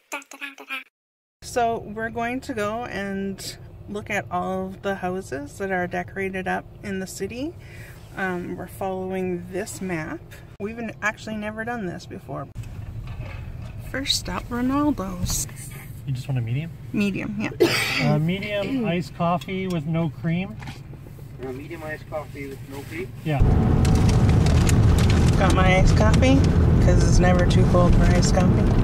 So we're going to go and look at all of the houses that are decorated up in the city. We're following this map. We've actually never done this before. First up, Ronaldo's. You just want a medium? Medium, yeah. Medium iced coffee with no cream. Medium iced coffee with no cream? Yeah. Got my iced coffee, because it's never too cold for iced coffee.